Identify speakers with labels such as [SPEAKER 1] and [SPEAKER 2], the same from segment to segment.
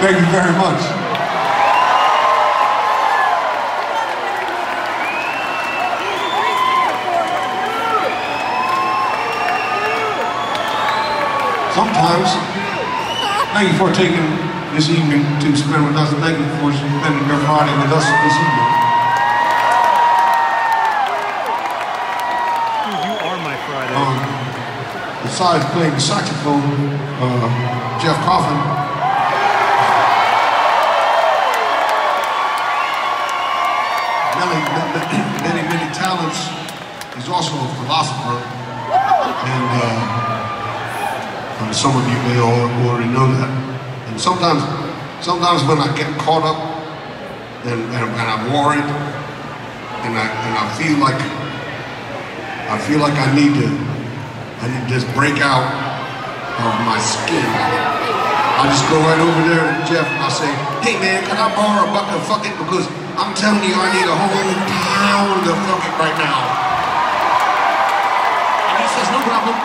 [SPEAKER 1] Thank you very much. Sometimes, thank you for taking this evening to spend with us. Thank you for spending your Friday with us this evening.
[SPEAKER 2] You are my Friday.
[SPEAKER 1] Besides playing saxophone, Jeff Coffin. Many talents. He's also a philosopher, and some of you may already know that. And sometimes when I get caught up and I'm worried, and I feel like I need to just break out of my skin, I just go right over there to Jeff and I say, "Hey man, can I borrow a bucket of fuck it? Because I'm telling you, I need a whole pound of fuck it right now." And he says, "No problem."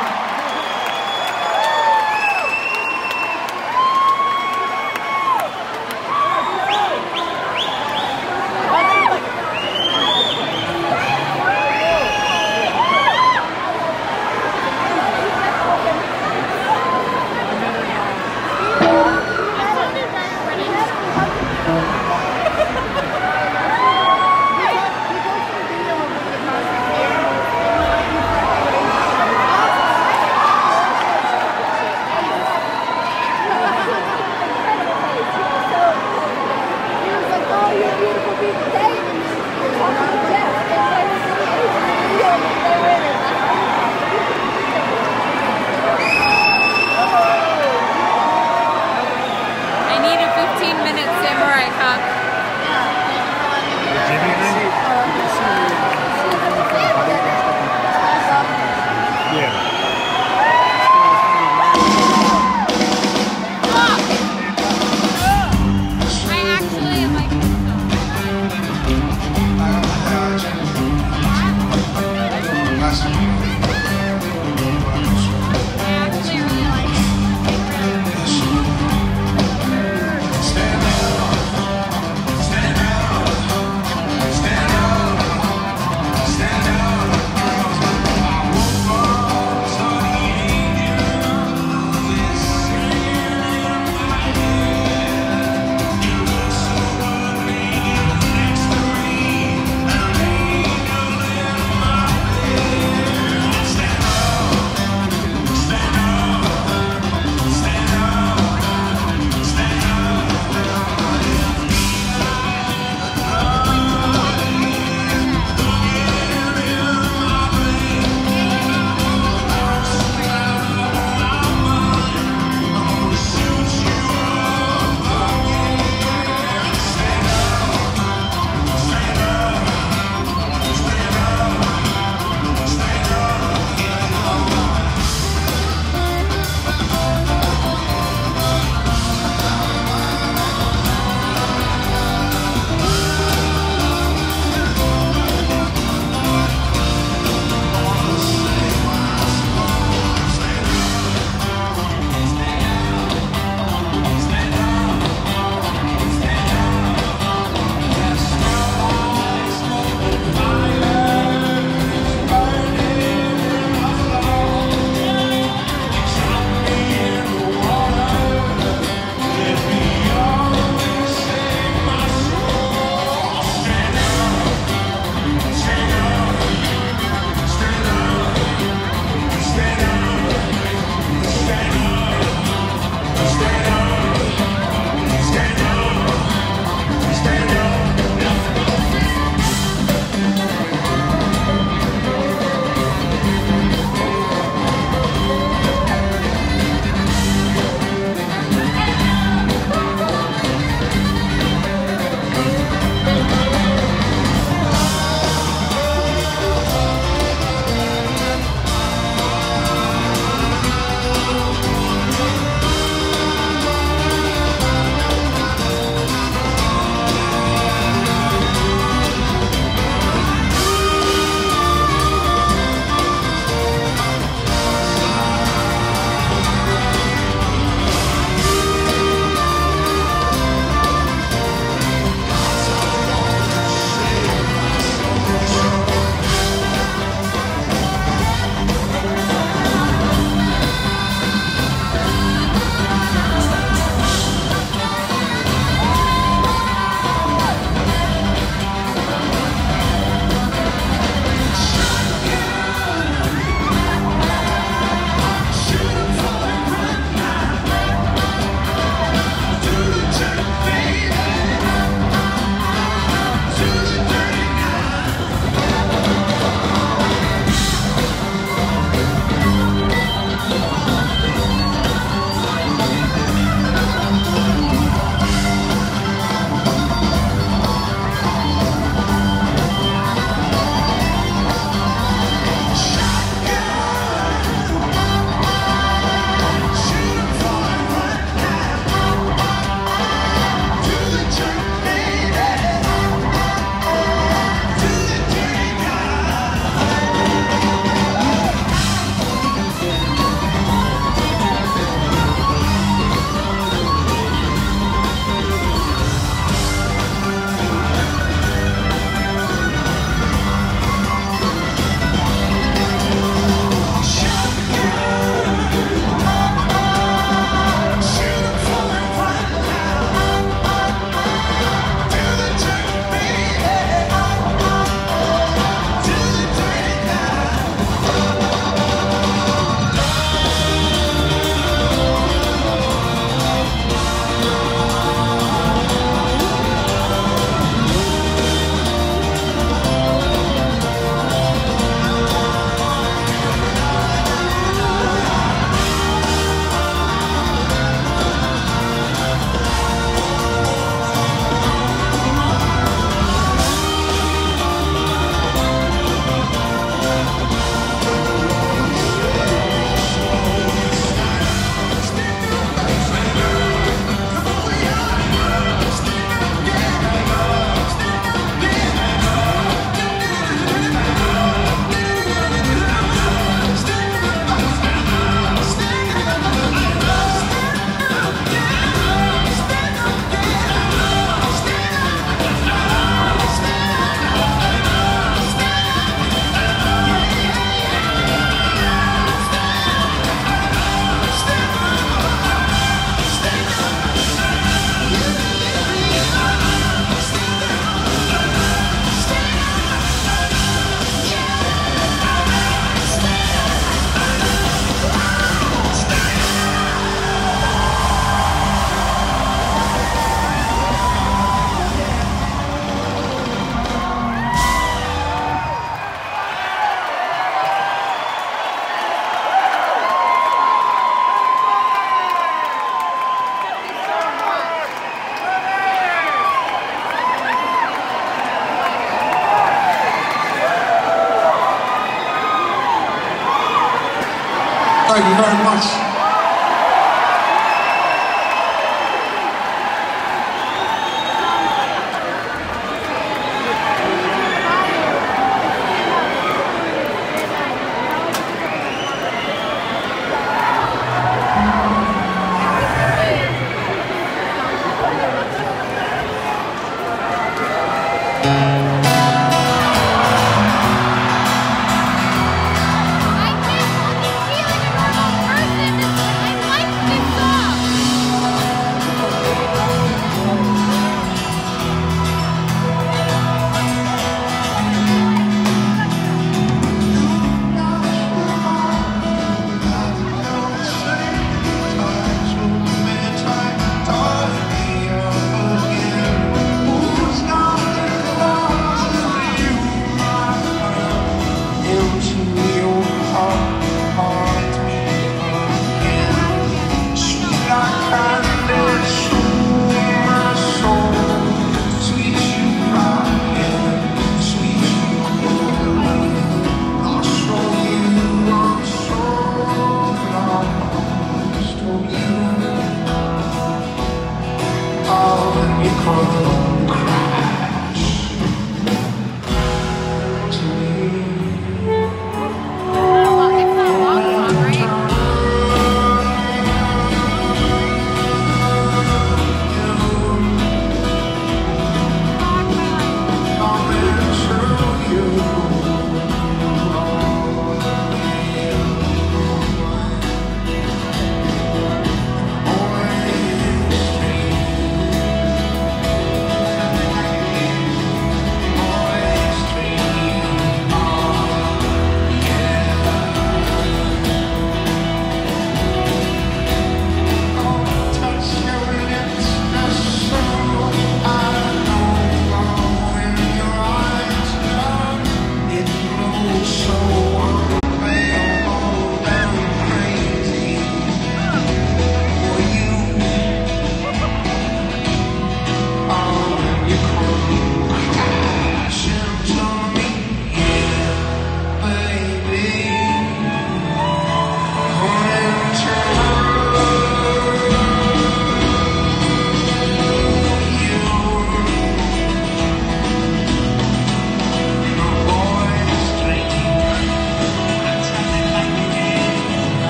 [SPEAKER 1] Who's gonna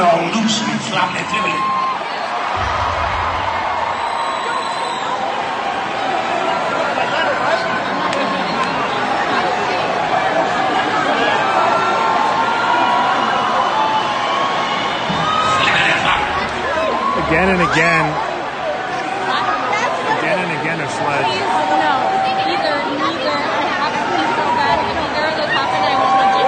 [SPEAKER 1] all loose and floppy fibbly.
[SPEAKER 2] Again and again. Again and again a sled.
[SPEAKER 3] No, neither. I have to pee so bad. If either of those happen, I will legit.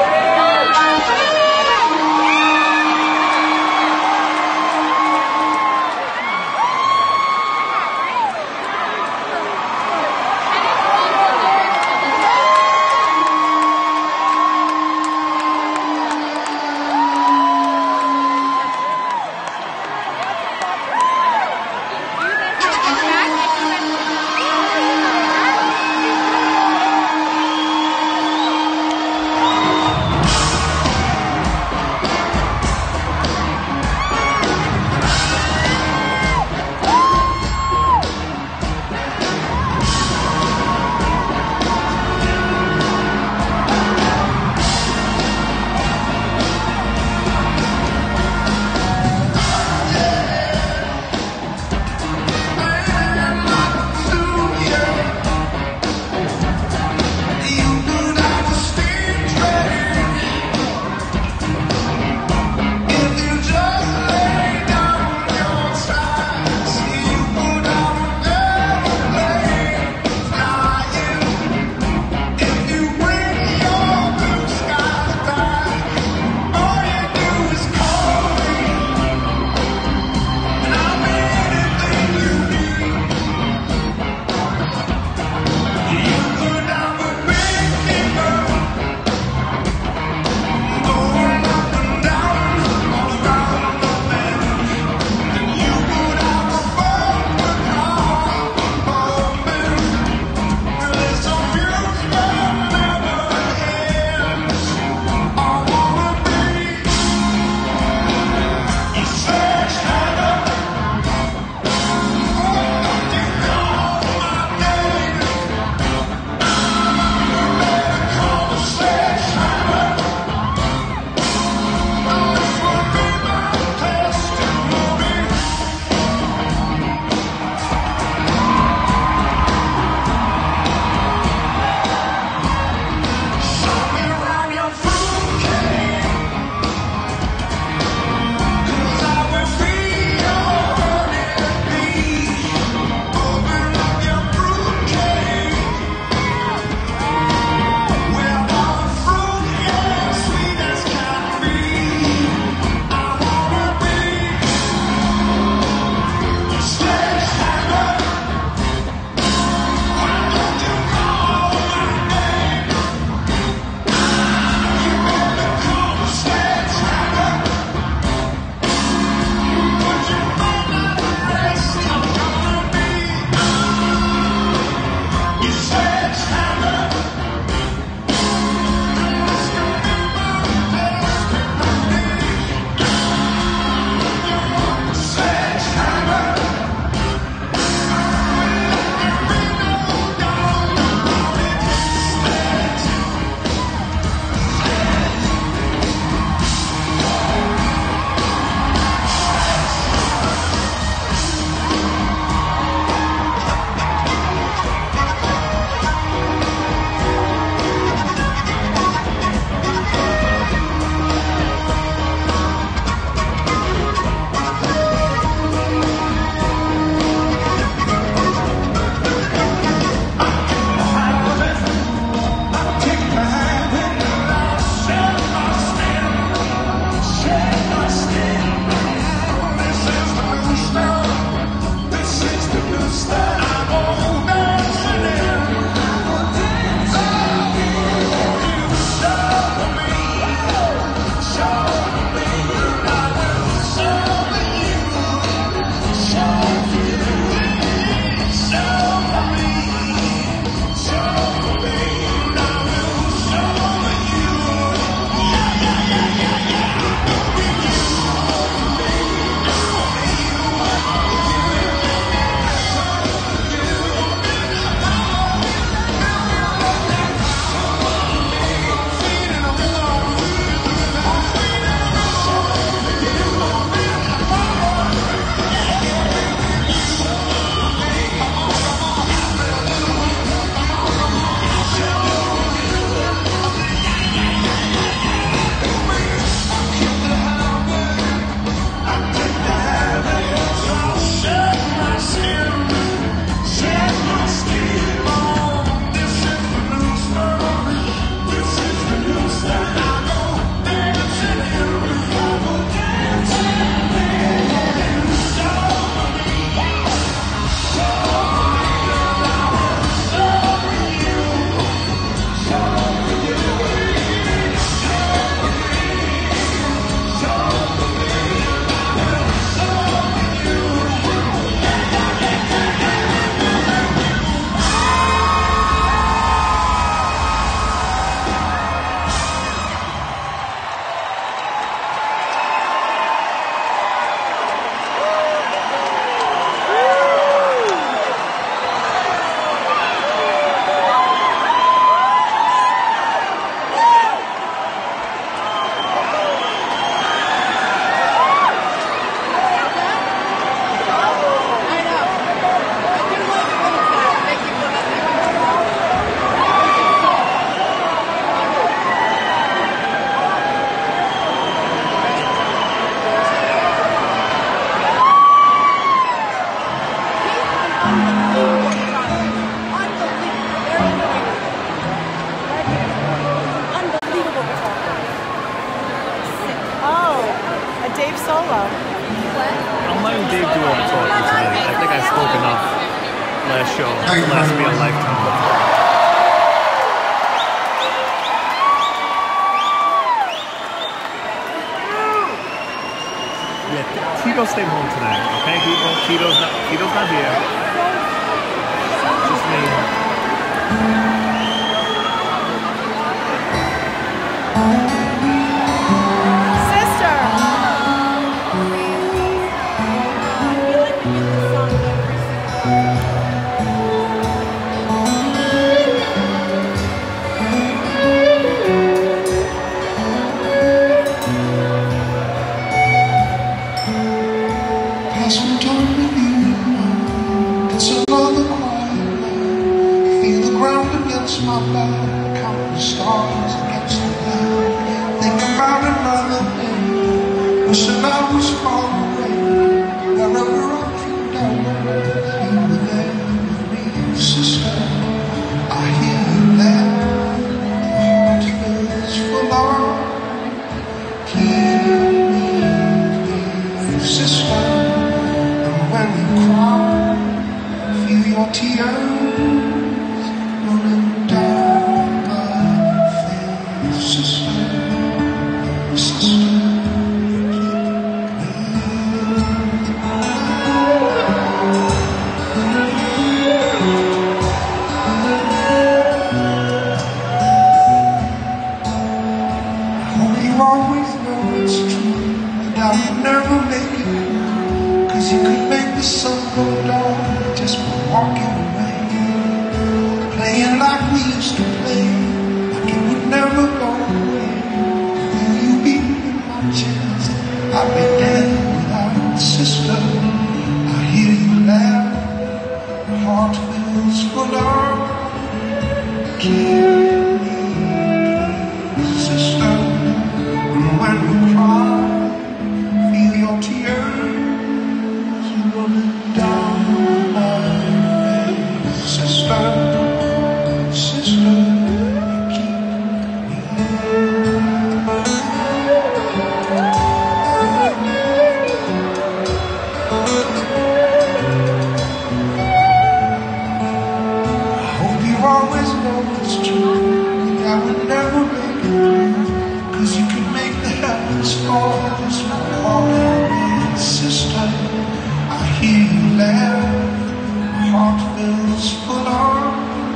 [SPEAKER 4] Dave solo.
[SPEAKER 2] I'm letting Dave do all the talking tonight. I think I spoke enough last show to last me a lifetime. Yeah, Tito stayed home tonight, okay, people? Tito's not here. Just me.
[SPEAKER 1] My back, count the stars against the cloud. Think about another day, wishing I was far away. Wherever I feel down, you were there with me, sister. I hear you laugh, my heart feels full of. Keep me, sister. And when you cry, feel your tears running. You could make the sun go down just by walking away, playing like we used to play, like it would never go away. Will you be in my chest? I'll be dead without a sister. I hear you laugh, my heart feels full of. Keep me, sister. And when we cry, feel your tears running down my face. Sister, sister, you keep me. I hope you always know it's true, that I would never make it through, 'cause you could make the heavens fall just by calling me sister. I hear you laugh, my heart feels full of.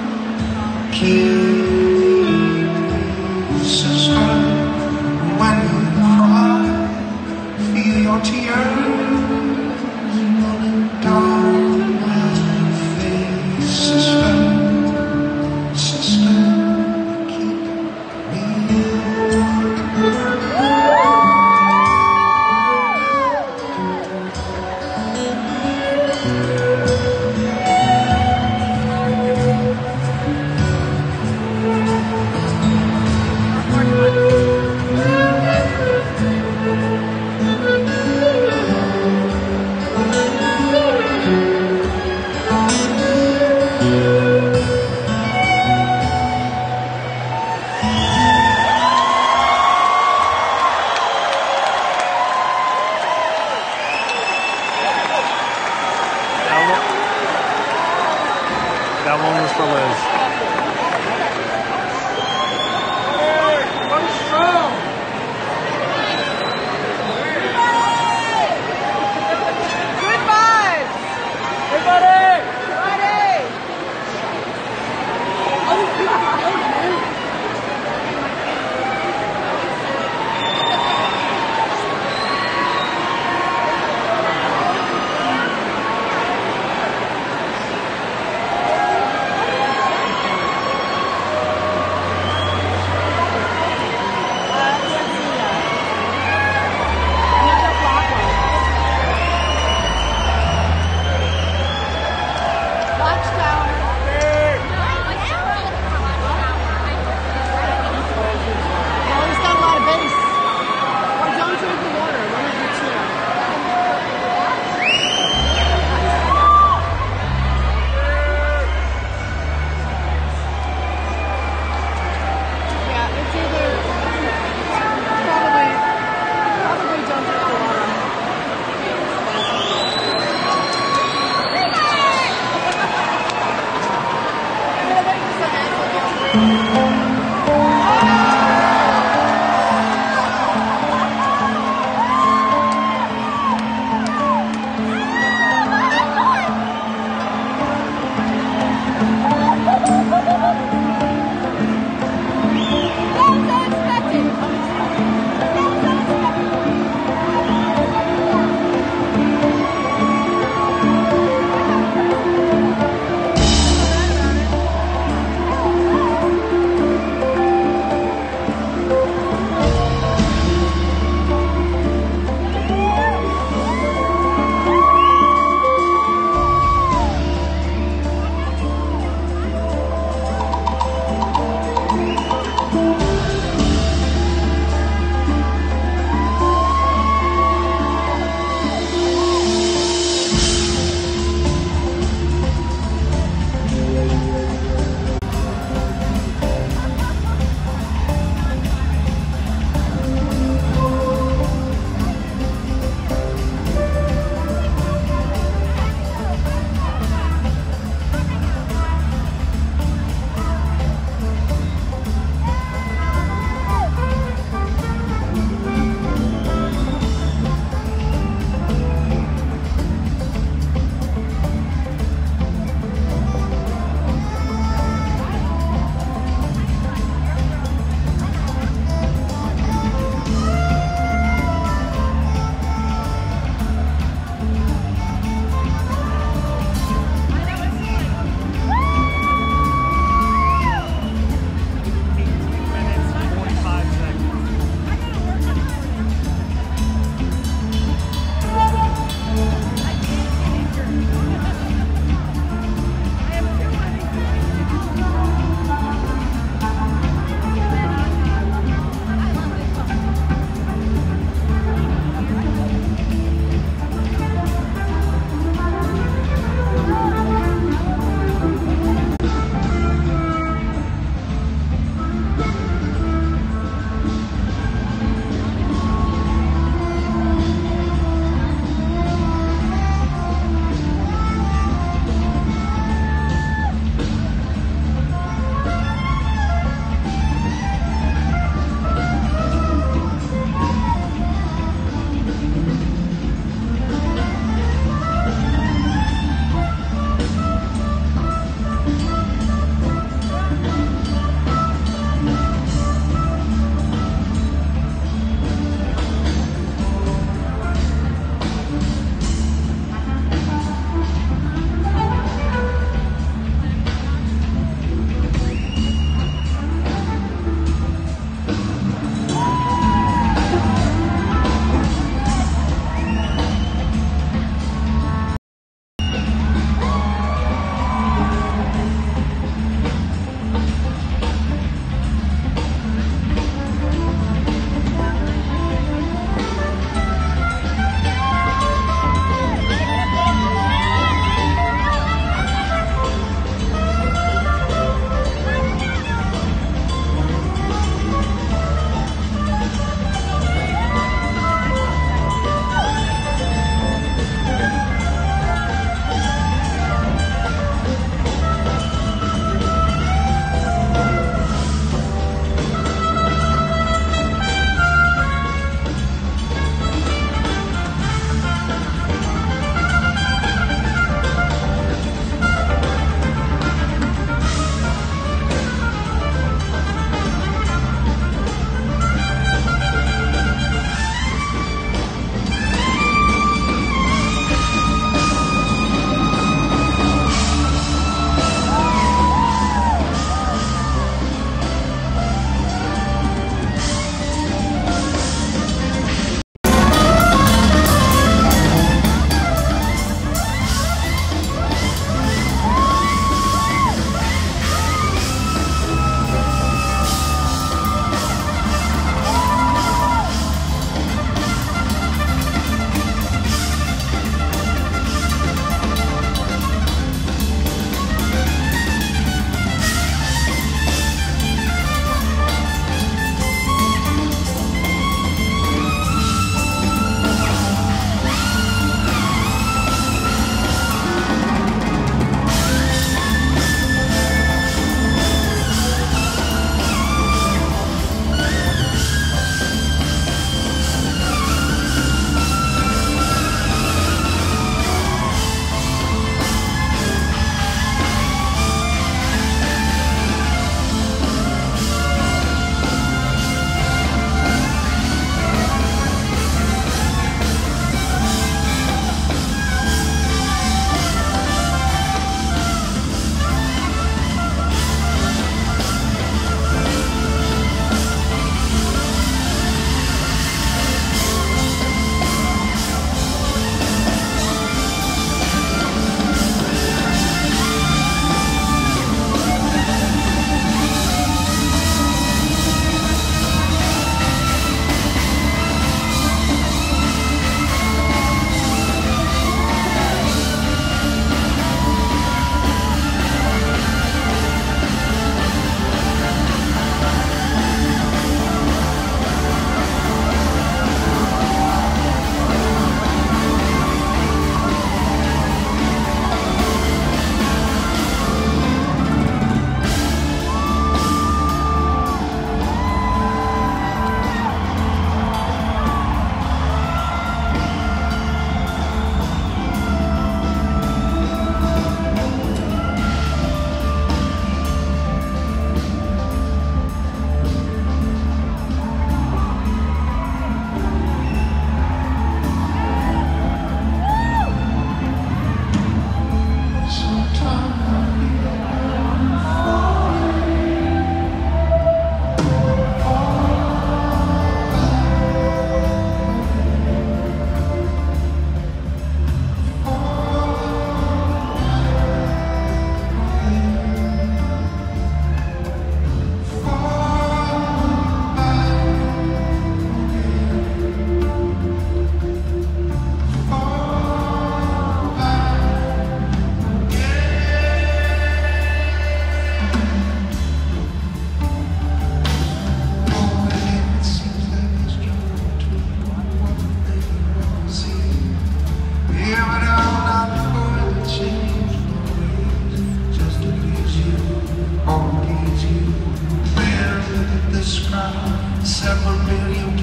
[SPEAKER 1] Keep me, sister. When you cry, feel your tears running down my face. Sister, sister, keep me.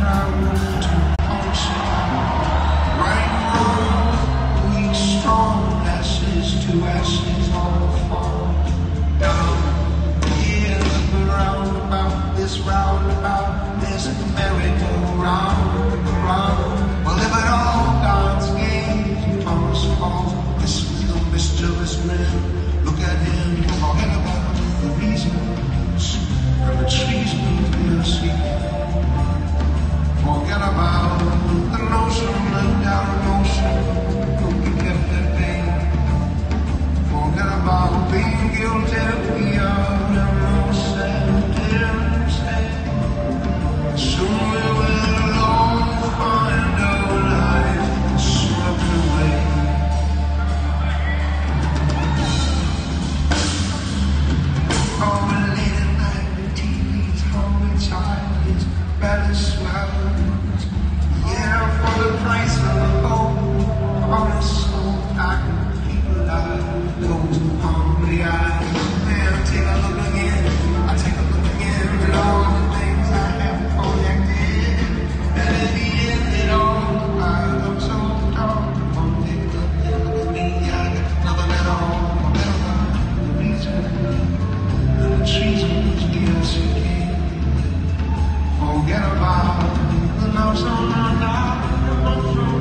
[SPEAKER 1] I want to function. Right from weak, strong, ashes to ashes, all fall down. Yeah, look roundabout, this roundabout, this merry-go-round, round. Well, if at all God's games must fall, this was the mischievous man. Look at him, forget about the reasons and the treasons we are seeking. Forget about the notion of our emotion. Don't forget that day. Forget about being guilty. We are innocent. Soon we will all find our life swept away. Oh, late at night, the TV's hungry child, his belly swells. Yeah, for the price of a hope, on his soul, I can keep alive. Those hungry eyes, man, take a look again. I take a look again at all the things I have collected. And in the end, it all, I look so dark. One day, look at me, I got nothing at all. Forget about the reason and the treasons we are seeking. Forget about the notion of our emotion.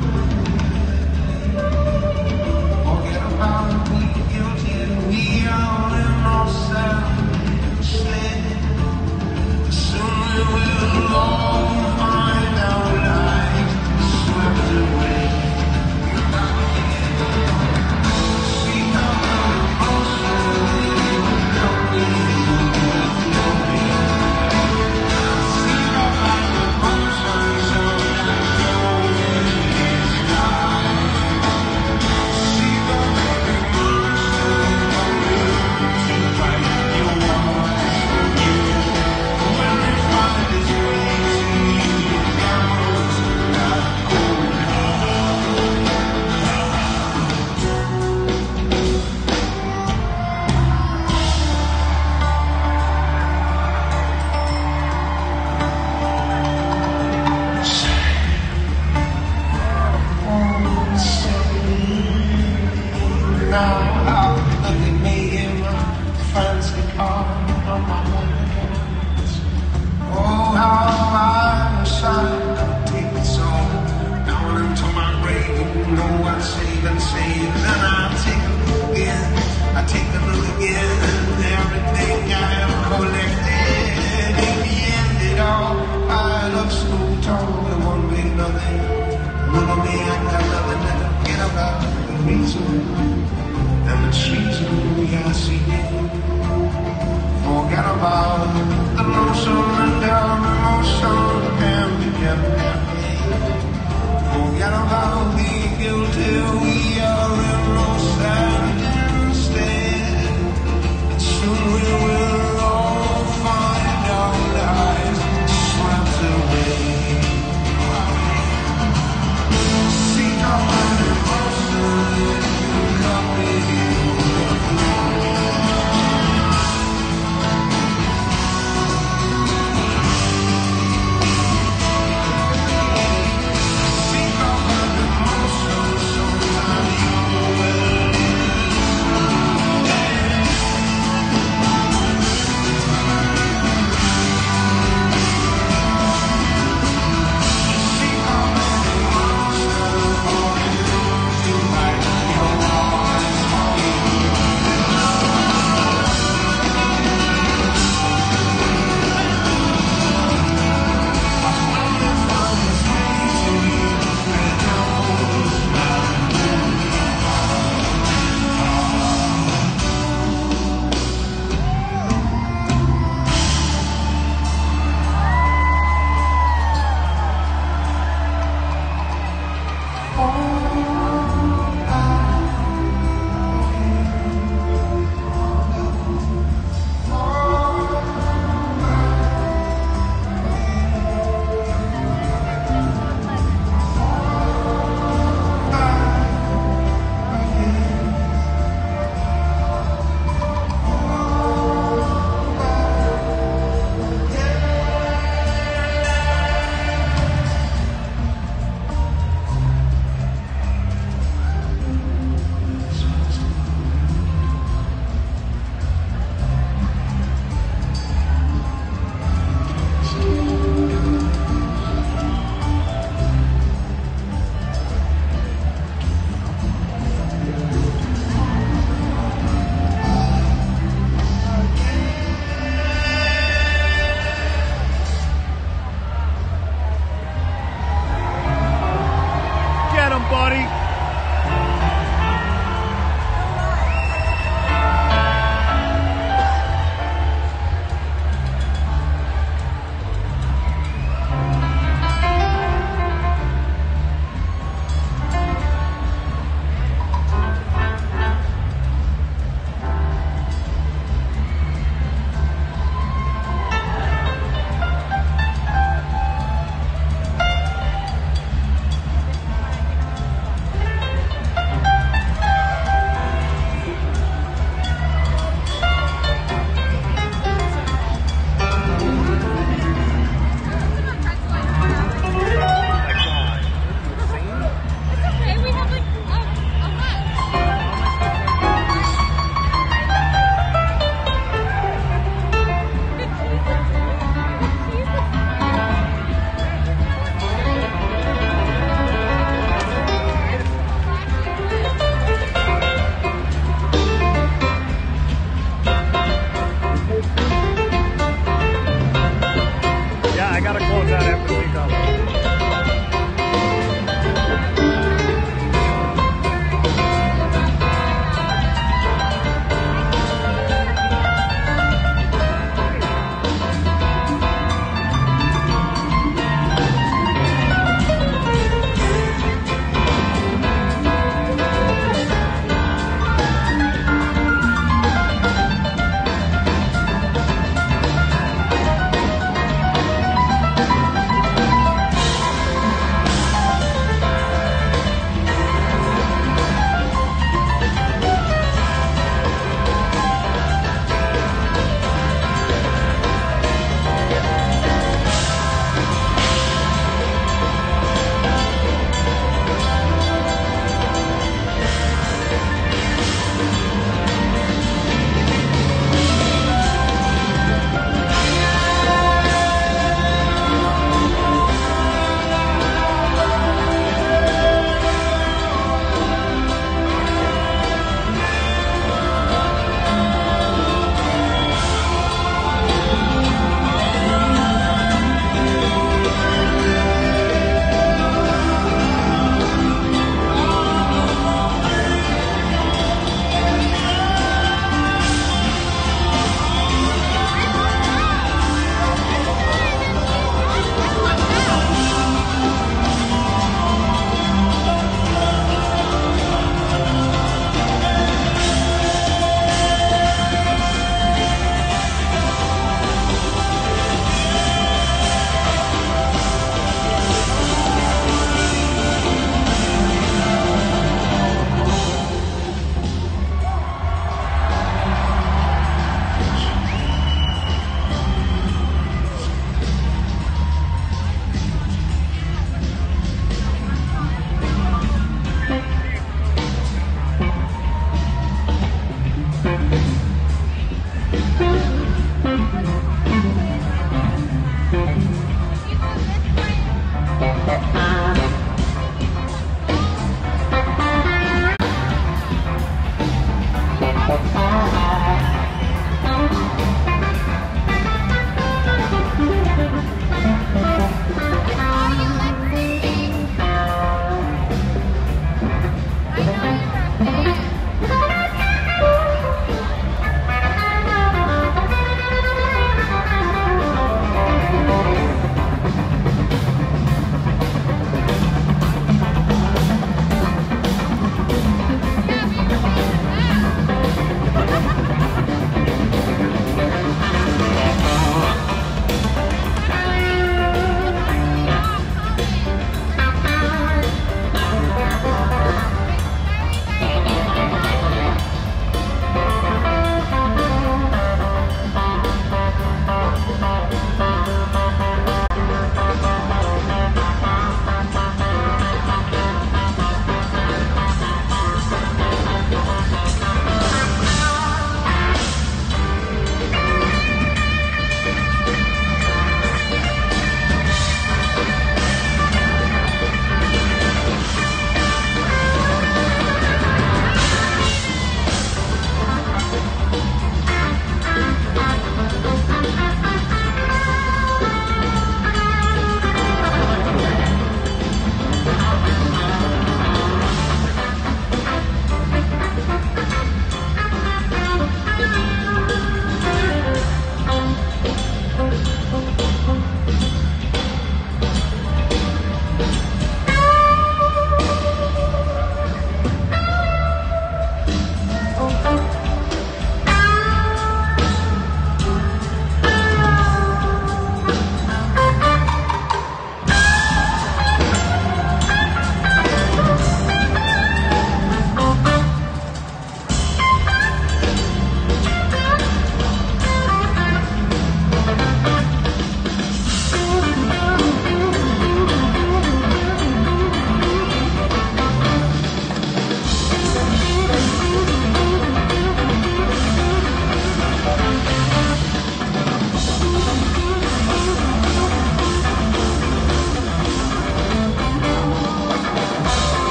[SPEAKER 1] Forget about being guilty. We are innocent instead. Soon we will all find our lives swept away. See how emotion help me. And the treason we are seeking. Forget about the notion and our emotion can be kept happy. Forget about being guilty. We are innocent instead. And soon we will all find our lives swept away. See how sometimes
[SPEAKER 2] everybody.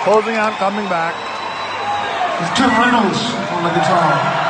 [SPEAKER 2] Closing out, coming back.
[SPEAKER 1] It's Tim Reynolds on the guitar.